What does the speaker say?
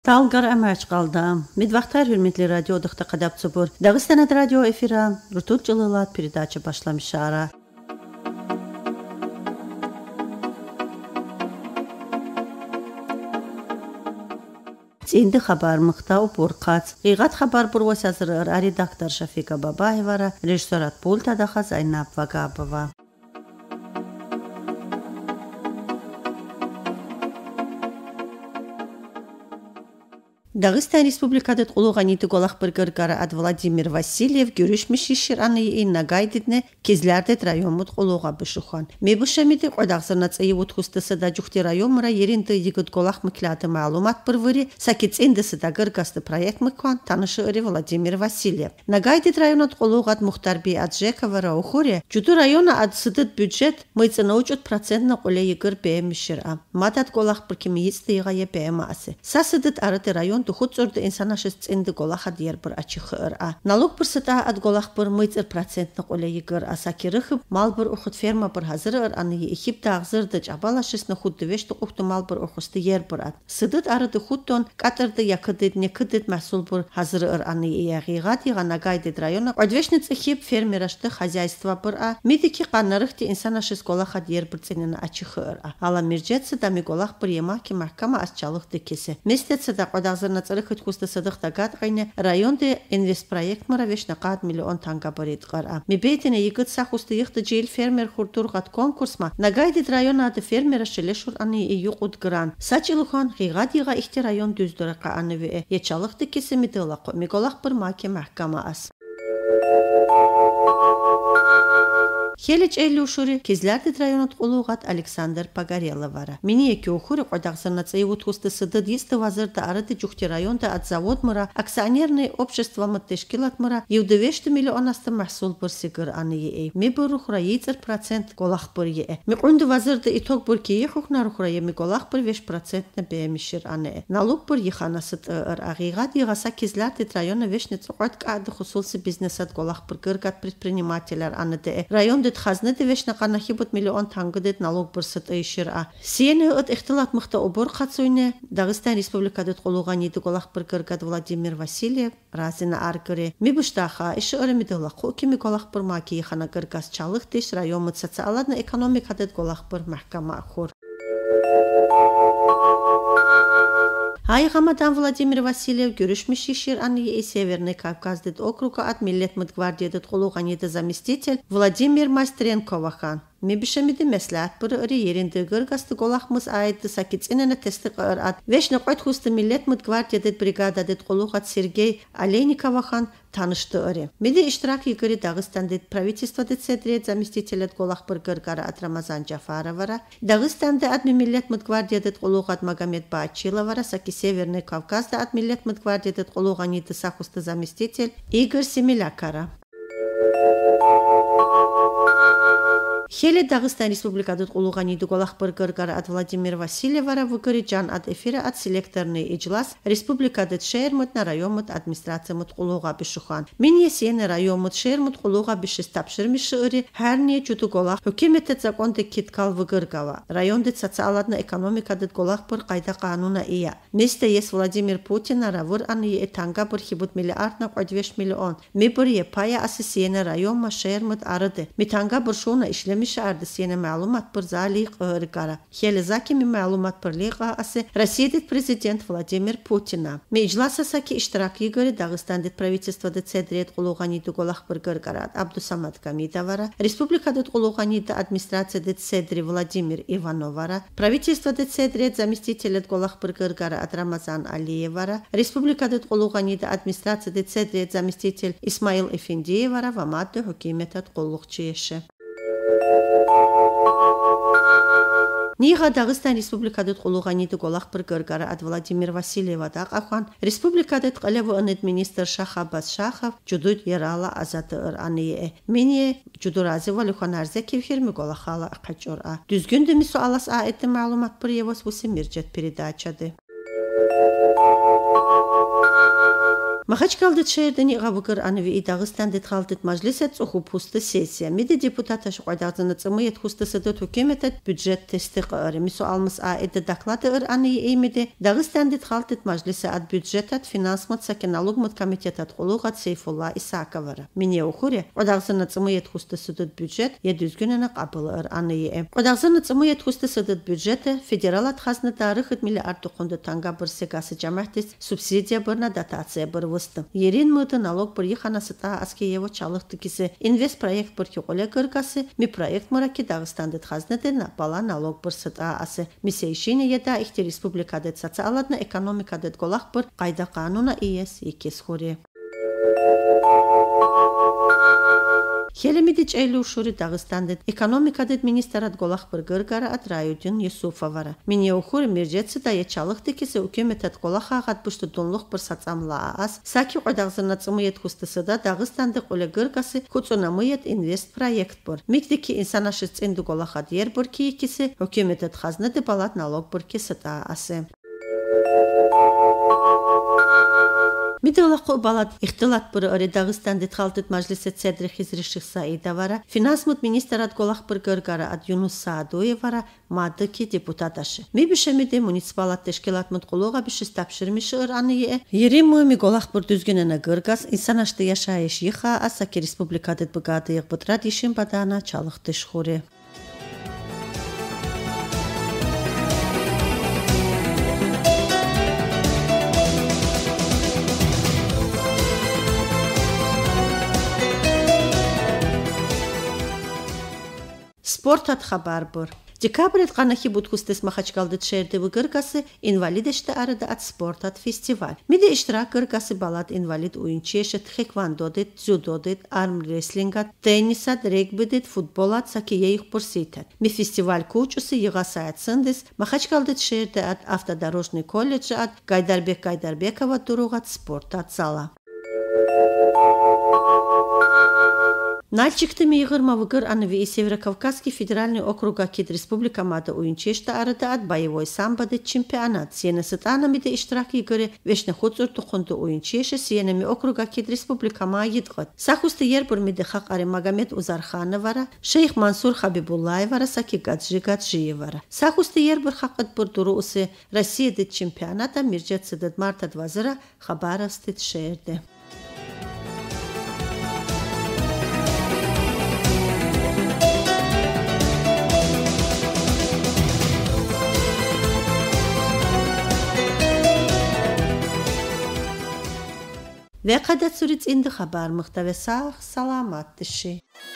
Талгар әмәч қалды. Медвақтар hürmetli радиодықта қадап цубур. Дағыстанат радио эфира Рутут жылылат передача башламышара. Цинди хабар мықтау бұрқац. Ғиғат хабар бұрвас азырыр редактор Шафика Бабаевара, режиссерат пультадаха Зайнап Вагабова. Дагыстан Республикадыт улуғаниты голақ біргіргары ад Владимир Васильев görüşmüşişir anıyı nagaydıdne kezlerdет районмут улуға бішухан. Мебушамиды қойдағзырна цайы утхустысы да жүхте районмыра ерінді егіт голақ мыкляты маалумат бірвірі сакет цендісі да гыргасты проект мыкван танышы ұры Владимир Васильев. Нагайдыд районат улуғад Мухтарби Аджекова раухуре жүді района ад сыдыд бюджет мыйцына учут процентна қоле егір бәймішір а. Мадат голақ біркемі естіға е бәйма асы. Сасыдыд арыты район тухут зорды инсанашыз ценды голаха дияр бір ачықы а. Налог бір сыта ад голах бір мыйцыр процентны қоле егір аса керіхіп мал бір ұхыт ферма бір hazır анығы екіп тағзырды жабалашысны худды вешті ұқты мал бір ұхысты ер бір ад. Сыдыд арыды худтон катырды якыдыд не кыдыд мәсул бір hazır анығы яғиға диғана гайдыд района одвешніцы хеп фермерашты хозяйство бір а. Медики қанарыхты инсанашыз голаха дияр бір ценені ачықы а. Ала миржетсы дами голах бір емаки махкама асчалықты кесі. Местетсы да қодағзыр царыхыт хусты садыхта гад гайне районде инвестпроект мара вешна қад миллион танга барит қара. Мебетіне егіт сахусты ехты жейл фермер хурдурғат конкурсма нагайдит района ады фермера шелешур аны июқ удгран. Сачилухан ғиғадиға ихте район дүздұрықа аны ве ечалықты кесі мидылақы миголақ бір маке махкама ас. Хелич Элюшури кезлердит районот улуғат Александр Погореловара. Мини еки ухури қойдағзырна цаевут хусты сыды дисты вазырды арыды жүхте районда от завод мыра, акционерный общество мыттешкилат мыра, евдывешті миллион асты махсул бір сигыр аны ей. Ми бір ухра ейцер процент голақ бір ей. Ми қунды вазырды итог бір кие хухнар ухра еми голақ бір веш процентны бәймішір аны ей. Налог бір ехана сыд ыр ағиға дигаса кезлердит района вешнец қойдық ады хусулсы бизнесат голақ бір гыргат предпринимателер аны де. Район хазны девешна қанахибут миллион тангыдет налог бірсыт айшыр а. Сені ұт ихтилат мұхта обор қатсуйне Дағыстан Республикадет қолуғаниды голақ бір гыргад Владимир Васильев разина аргыре. Ми бұштаға іші өрімеділа қоки голақ бір маки ехана гыргаз чалық деш райомыт социаладны экономикадет голақ бір махкама хур. Айғамадан Владимир Васильев görüşmüşişir анығы Северный Кавказдет округа от Миллетмыт гвардиядет қолуғаниды заместитель Владимир Мастренковахан. Мебішемеді мәсләт бір үрі ерінді гыргасты голақмыз айды сакетсенені тесті қыр ад. Вешні қойт хусты Миллетмыт гвардиядет бригададет қолуғат Сергей Олейниковахан танышты үрі. Меде иштирак егірі Дағыстандет правительствадет седрет заместителет голақ бір гыргары ат Рамазан Джафаровара. Дағыстанды ад Миллетмыт гвардиядет қолуғат Магомед Бачиловара, саки Северный Кавказда ад Миллетмыт гвардиядет қолуғаниды сахусты заместитель Игорь Семелякара. Хеле Дагыстан Республикадыт улуғаниды голақ бір гыргары ад Владимир Васильевара вғыры жан ад эфирі ад селекторный иджлас Республикадыт шермыт на районмыт администрациямыт улуға бішухан. Мен есені районмыт шермыт улуға бішіс тапшырмышы үрі әрне жүді голақ хөкеметтет законды кеткал вғыргава. Райондет социаладны экономикадыт голақ бір қайда қануна ия. Месте ес Владимир Путин аравыр аны етанға бір хибут миллиардна 20 миллион. Ми бір епая асысиені районма шермыт арыды. Метанға бір шуна ішлемі شارد سینه معلومات پر زالیق ارگاره. خیلی زاکی می معلومات پر لیقا اسه رسیدت президент Владимир Путина. Ми اجلاس ساکی اشتراکی گری داغستاندت правительство دت سدریت قلوغانی دو گلخ پر گرگارات عبدالصمد کمیداوارا. республика دت قلوغانی د администрация دت سدری Владимир Ивановара. правительство دت سدریت заместителет گلخ پر گرگارات Рамазан Алиевара. республика دت قلوغانی د администрация دت سدریت заместитель Исмаил Эфендиевара و ماده حکومت قلوغچیشه. Ниға Дағыстан Республикадыт қолуғаниды голақ бір гыргары ад Владимир Васильева дақ ақан, Республикадыт қылевы ұнет министр Шах Аббас Шахов жүдуд ерала азаты ұр анығы. Мене жүду разы валюхан арзе кевхермі голақалы қачор а. Дүзгінді мису алас аэті мәлумат бір евос бұсы мирджет передачады. Махачкалдыт шеерден иғабықыр анывии Дағыстандыт қалдыт мажлисет цухупусты сессия. Миде депутата шуқайдағзыны цымыет хустысыды төкеметет бюджет тесті қыры. Мису алмыс аэді доклады ыр анығы эймеде Дағыстандыт қалдыт мажлисы ад бюджетат финансмат саке налогмат комитетат қолуғат Сейфулла Исаковары. Мине ухуре, қойдағзыны цымыет хустысыдыт бюджет едүзгінені қабылы ыр анығы. Қойдағзыны цымыет хустысыдыт бюджеті федералат қазны тарихыт миллиард қонды танға бір сегасы жамақтес субсидия бірна дотация бір высты. Ерин мұты налог бір еханасыта аскеево чалықты кесі инвест проект бір кеғоле кыргасы ми проект мұраки Дағыстандыт қазныды бала налог бір сыта асы. Мисейшіне еда ихте республикадет социаладны экономикадет голақ бір қайда қануна иес екес хоре. Хелемидич эйлу шури Дағыстандыт экономикадыт министрат голақ бір гыргара ат Раюдин Юсуфовара. Мине ухури миржетсы да ечалықты кесі үкеметат голақ ағат бұшты донлық бір сацамла аас. Саки қойдағзына цымыет хустысыда Дағыстандық оле гыргасы құцунамыет инвест проект бір. Мигдеки инсанашы цинду голақ адер бір кейкесі үкеметат қазныды балат налог бір кесіта асы. Мидалақы балат ихтилат бір өрі Дағыстандыт қалдыт мажлисет седрі хизриших Саидавара, финансмут министрат голақ бір гыргара ад Юнус Саадуевара мадыки депутаташы. Ми бішемеде муниципалат тешкелат мұтқылуға бішіс тапшырмышы ыр анығы. Ерим мұйми голақ бір дүзгенені гыргас, инсанашты яшайыш еха асаки республикадыт бұгады еқ бұтрат ешін бадана чалықты шхуре. Спортат хабар бір. Декабрет қанахи будхустес Махачкалдыт шерде гыргасы инвалидешті арыда ат спортат фестиваль. Миде иштирак гыргасы балат инвалид уйынчешет, тхэквондодет, дзюдодет, армрестлингат, теннисат, регбидет, футболат саки ейх пурситат. Ми фестиваль кучусы йығасаят сындес Махачкалдыт шерде ат автодорожный колледж ат Гайдарбек Гайдарбекова дуруғат спортат зала. Нальчикты мейгырма выгыр анывии Северокавказский федеральный округ акид республика мада уинчешта арыда ат боевой самбады чемпионат. Сиена сытанамиде иштирак игыры вешне хуцур тухунду уинчеше сиенами округ акид республика ма йидгыт. Сахусты ербурмиде хақ ари Магомед Узархановара, шейх Мансур Хабибуллаевара саки Гаджи Гаджиевара. Сахусты ербур хақыт бурдуру усы Россия дит чемпионата миржетсы дит марта двазыра Хабаровстит шерде. Ve kadat surit indi haber muhtevesah salamat dişi.